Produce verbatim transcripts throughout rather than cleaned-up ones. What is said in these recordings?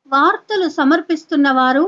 వార్తలు సమర్పిస్తున్నవారు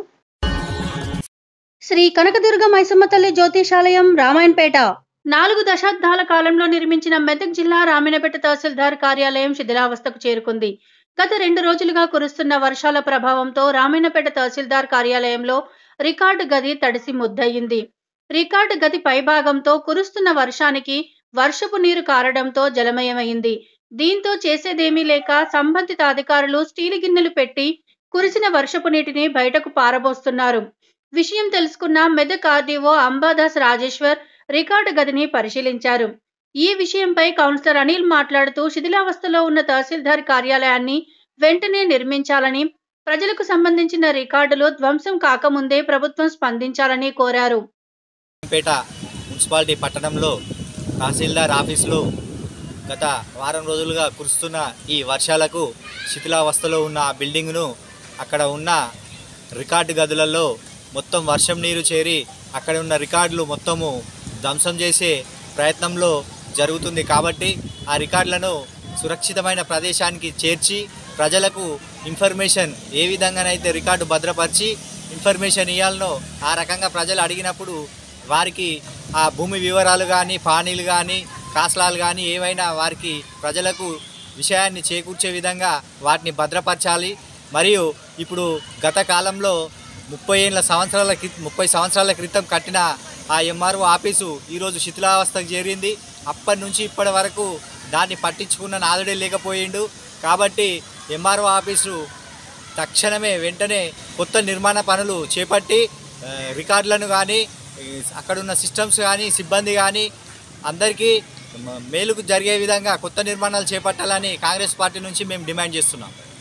శ్రీ కనకదుర్గ మైసమ్మ తల్లి జ్యోతిషాలయం రామాయణపేట. నాలుగు దశాబ్దాల కాలంలో నిర్మించిన మెదక్ జిల్లా రామాయణపేట తహసీల్దార్ కార్యాలయం శిథిలావస్థకు చేరుకుంది. గత రెండు రోజులుగా కురుస్తున్న వర్షాల ప్రభావంతో రామాయణపేట తహసీల్దార్ కార్యాలయంలో రికార్డు గది తడిసి ముద్దయింది. రికార్డు గది పైభాగంతో కురుస్తున్న వర్షానికి వర్షపు నీరు కారడంతో జలమయమైంది. దీంతో చేసేదేమీ లేక సంబంధిత అధికారులు స్టీలు గిన్నెలు పెట్టి కురిసిన వర్షపు నీటిని బయటకు పారబోస్తున్నారు. విషయం తెలుసుకున్న మెదక్ ఆర్డీఓ అంబాదాస్ రాజేశ్వర్ రికార్డు గదిని పరిశీలించారు. ఈ విషయంపై కౌన్సిలర్ అనిల్ మాట్లాడుతూ శిథిలావస్థలో ఉన్న తహసీల్దార్ కార్యాలయాన్ని వెంటనే నిర్మించాలని, ప్రజలకు సంబంధించిన రికార్డులు ధ్వంసం కాకముందే ప్రభుత్వం స్పందించాలని కోరారు. పేట మున్సిపాలిటీ పట్టణంలో తహసీల్దార్ ఆఫీసులో గత వారం రోజులుగా కురుస్తున్న ఈ వర్షాలకు శిథిలావస్థలో ఉన్న ఆ బిల్డింగ్ను అక్కడ ఉన్న రికార్డు గదులలో మొత్తం వర్షం నీరు చేరి అక్కడ ఉన్న రికార్డులు మొత్తము ధ్వంసం చేసే ప్రయత్నంలో జరుగుతుంది. కాబట్టి ఆ రికార్డులను సురక్షితమైన ప్రదేశానికి చేర్చి ప్రజలకు ఇన్ఫర్మేషన్ ఏ విధంగానైతే రికార్డు భద్రపరిచి ఇన్ఫర్మేషన్ ఇవ్వాలనో ఆ రకంగా ప్రజలు అడిగినప్పుడు వారికి ఆ భూమి వివరాలు కానీ, పానీలు కానీ, కాస్లాలు కానీ ఏవైనా వారికి ప్రజలకు విషయాన్ని చేకూర్చే విధంగా వాటిని భద్రపరచాలి. మరియు ఇప్పుడు గత కాలంలో ముప్పై ఏళ్ళ సంవత్సరాల ముప్పై సంవత్సరాల క్రితం కట్టిన ఆ ఎంఆర్ఓ ఆఫీసు ఈరోజు శిథిలావస్థకు చేరింది. అప్పటి నుంచి ఇప్పటి వరకు దాన్ని పట్టించుకున్న నాదుడే లేకపోయిండు. కాబట్టి ఎంఆర్ఓ ఆఫీసు తక్షణమే వెంటనే కొత్త నిర్మాణ పనులు చేపట్టి రికార్డులను కానీ, అక్కడున్న సిస్టమ్స్ కానీ, సిబ్బంది కానీ అందరికీ మేలుకు జరిగే విధంగా కొత్త నిర్మాణాలు చేపట్టాలని కాంగ్రెస్ పార్టీ నుంచి మేము డిమాండ్ చేస్తున్నాం.